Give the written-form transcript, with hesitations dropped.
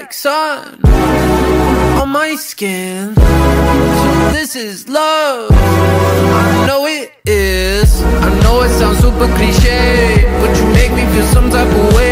like sun on my skin. So this is love, I know it is. I know it sounds super cliche, but you make me feel some type of way.